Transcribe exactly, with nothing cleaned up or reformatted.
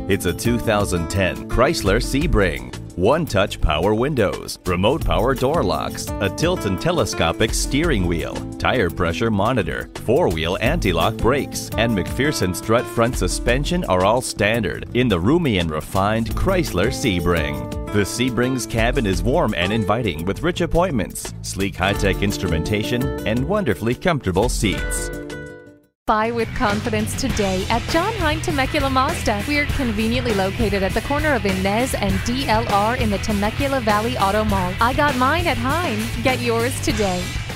It's a two thousand ten Chrysler Sebring. One-touch power windows, remote power door locks, a tilt and telescopic steering wheel, tire pressure monitor, four-wheel anti-lock brakes, and McPherson strut front suspension are all standard in the roomy and refined Chrysler Sebring. The Sebring's cabin is warm and inviting with rich appointments, sleek high-tech instrumentation, and wonderfully comfortable seats. Buy with confidence today at John Hein Temecula Mazda. We are conveniently located at the corner of Inez and D L R in the Temecula Valley Auto Mall. I got mine at Hein. Get yours today.